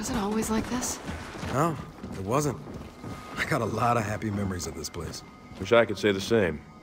Was it always like this? No, it wasn't. I got a lot of happy memories of this place. Wish I could say the same.